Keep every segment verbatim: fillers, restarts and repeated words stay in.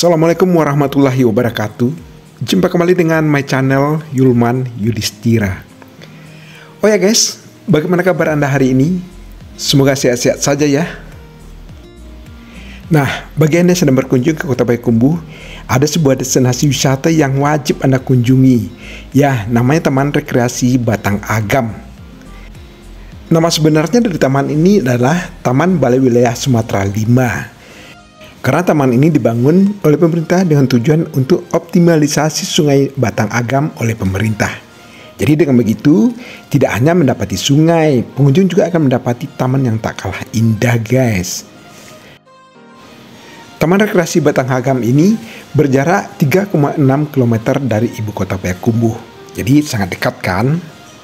Assalamualaikum warahmatullahi wabarakatuh. Jumpa kembali dengan my channel Yulman Yudhistira. Oh ya guys, bagaimana kabar Anda hari ini? Semoga sehat-sehat saja ya. Nah, bagi Anda yang sedang berkunjung ke Kota Payakumbuh, ada sebuah destinasi wisata yang wajib Anda kunjungi. Ya, namanya Taman Rekreasi Batang Agam. Nama sebenarnya dari taman ini adalah Taman Balai Wilayah Sumatera lima. Karena taman ini dibangun oleh pemerintah dengan tujuan untuk optimalisasi Sungai Batang Agam oleh pemerintah. Jadi dengan begitu, tidak hanya mendapati sungai, pengunjung juga akan mendapati taman yang tak kalah indah guys. Taman Rekreasi Batang Agam ini berjarak tiga koma enam kilometer dari ibu kota Payakumbuh. Jadi sangat dekat kan?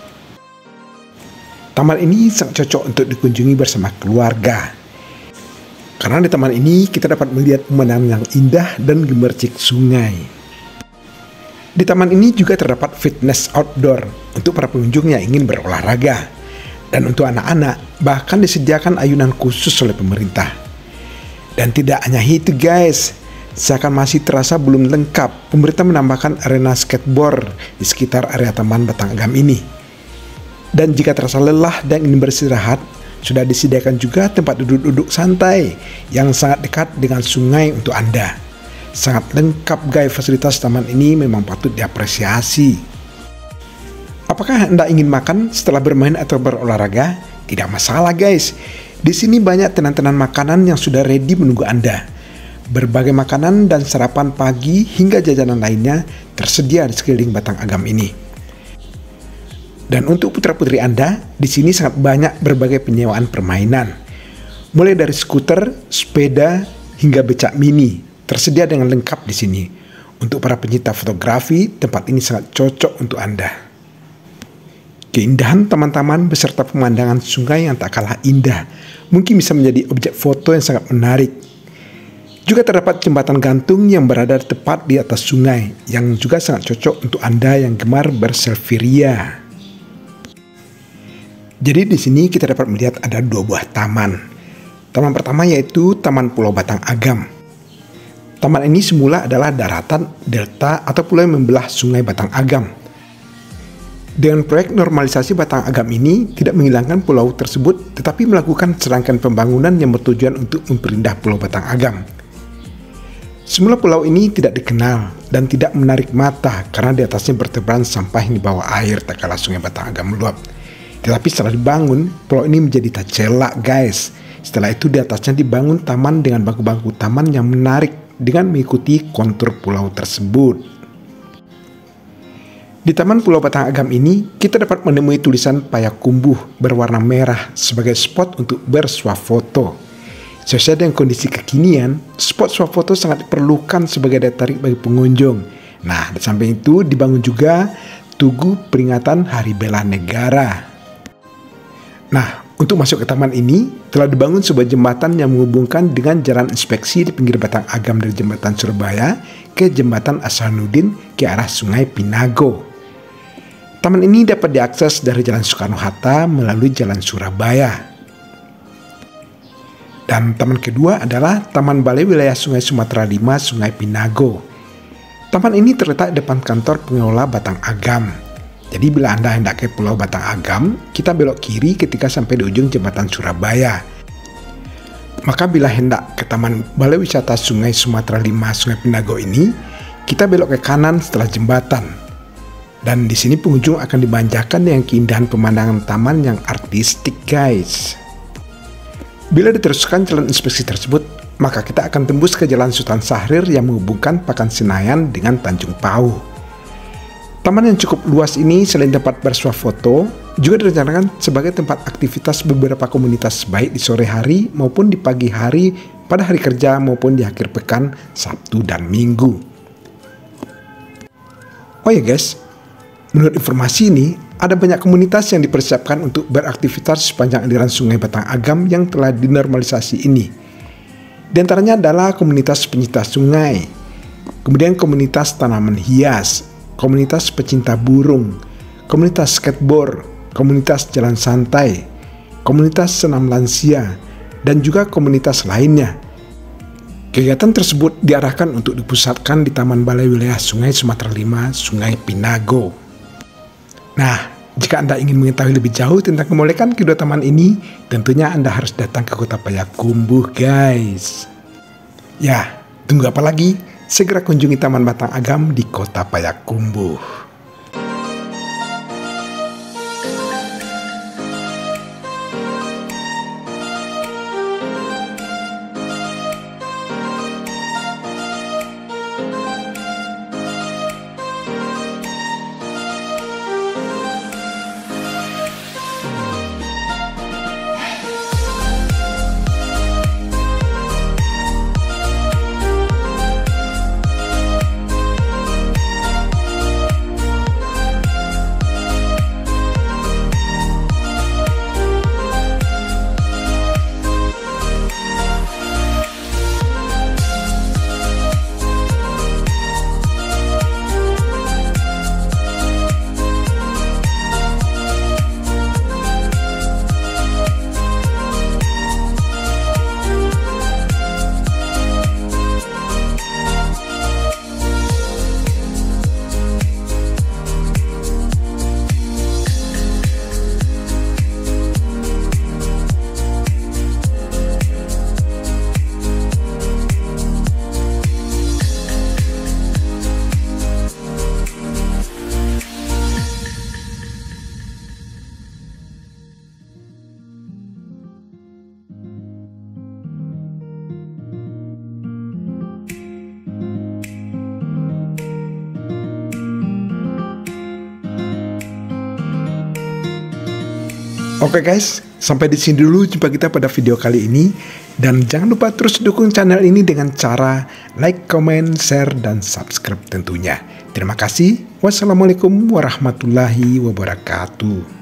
Taman ini sangat cocok untuk dikunjungi bersama keluarga. Karena di taman ini kita dapat melihat pemandangan yang indah dan gemercik sungai. Di taman ini juga terdapat fitness outdoor untuk para pengunjung yang ingin berolahraga. Dan untuk anak-anak bahkan disediakan ayunan khusus oleh pemerintah. Dan tidak hanya itu guys, seakan masih terasa belum lengkap, pemerintah menambahkan arena skateboard di sekitar area Taman Batang Agam ini. Dan jika terasa lelah dan ingin beristirahat, sudah disediakan juga tempat duduk-duduk santai yang sangat dekat dengan sungai untuk Anda. Sangat lengkap guys, fasilitas taman ini memang patut diapresiasi. Apakah Anda ingin makan setelah bermain atau berolahraga? Tidak masalah guys. Di sini banyak tenan-tenan makanan yang sudah ready menunggu Anda. Berbagai makanan dan sarapan pagi hingga jajanan lainnya tersedia di sekeliling Batang Agam ini. Dan untuk putra-putri Anda, di sini sangat banyak berbagai penyewaan permainan. Mulai dari skuter, sepeda, hingga becak mini, tersedia dengan lengkap di sini. Untuk para pencinta fotografi, tempat ini sangat cocok untuk Anda. Keindahan taman-taman beserta pemandangan sungai yang tak kalah indah, mungkin bisa menjadi objek foto yang sangat menarik. Juga terdapat jembatan gantung yang berada tepat di atas sungai, yang juga sangat cocok untuk Anda yang gemar berselfie ria. Jadi di sini kita dapat melihat ada dua buah taman. Taman pertama yaitu Taman Pulau Batang Agam. Taman ini semula adalah daratan, delta, atau pulau yang membelah Sungai Batang Agam. Dengan proyek normalisasi Batang Agam ini tidak menghilangkan pulau tersebut, tetapi melakukan serangkaian pembangunan yang bertujuan untuk memperindah Pulau Batang Agam. Semula pulau ini tidak dikenal dan tidak menarik mata karena di atasnya bertebaran sampah yang dibawa air tak kalah Sungai Batang Agam meluap. Tetapi setelah dibangun, pulau ini menjadi tak celak guys. Setelah itu di atasnya dibangun taman dengan bangku-bangku taman yang menarik dengan mengikuti kontur pulau tersebut. Di Taman Pulau Batang Agam ini, kita dapat menemui tulisan Payakumbuh berwarna merah sebagai spot untuk bersuah foto. Sesuai dengan kondisi kekinian, spot swafoto sangat diperlukan sebagai daya tarik bagi pengunjung. Nah, di samping itu dibangun juga tugu peringatan Hari Bela Negara. Nah, untuk masuk ke taman ini, telah dibangun sebuah jembatan yang menghubungkan dengan jalan inspeksi di pinggir Batang Agam dari Jembatan Surabaya ke Jembatan Ahsanuddin ke arah Sungai Pinago. Taman ini dapat diakses dari Jalan Soekarno-Hatta melalui Jalan Surabaya. Dan taman kedua adalah Taman Balai Wilayah Sungai Sumatera lima Sungai Pinago. Taman ini terletak di depan kantor pengelola Batang Agam. Jadi bila Anda hendak ke Pulau Batang Agam, kita belok kiri ketika sampai di ujung Jembatan Surabaya. Maka bila hendak ke Taman Balai Wisata Sungai Sumatera lima Sungai Pinago ini, kita belok ke kanan setelah jembatan. Dan di sini pengunjung akan dimanjakan dengan keindahan pemandangan taman yang artistik guys. Bila diteruskan jalan inspeksi tersebut, maka kita akan tembus ke Jalan Sultan Syahrir yang menghubungkan Pakan Senayan dengan Tanjung Pauh. Taman yang cukup luas ini selain tempat bersuah foto, juga direncanakan sebagai tempat aktivitas beberapa komunitas baik di sore hari maupun di pagi hari, pada hari kerja maupun di akhir pekan, Sabtu dan Minggu. Oh ya guys, menurut informasi ini, ada banyak komunitas yang dipersiapkan untuk beraktivitas sepanjang aliran Sungai Batang Agam yang telah dinormalisasi ini. Di antaranya adalah komunitas pencinta sungai, kemudian komunitas tanaman hias, komunitas pecinta burung, komunitas skateboard, komunitas jalan santai, komunitas senam lansia, dan juga komunitas lainnya. Kegiatan tersebut diarahkan untuk dipusatkan di Taman Balai Wilayah Sungai Sumatera lima, Sungai Pinago. Nah, jika Anda ingin mengetahui lebih jauh tentang kemolekan kedua taman ini, tentunya Anda harus datang ke Kota Payakumbuh, guys. Ya, tunggu apa lagi? Segera kunjungi Taman Batang Agam di Kota Payakumbuh. Oke guys, sampai di sini dulu jumpa kita pada video kali ini. Dan jangan lupa terus dukung channel ini dengan cara like, comment, share, dan subscribe tentunya. Terima kasih. Wassalamualaikum warahmatullahi wabarakatuh.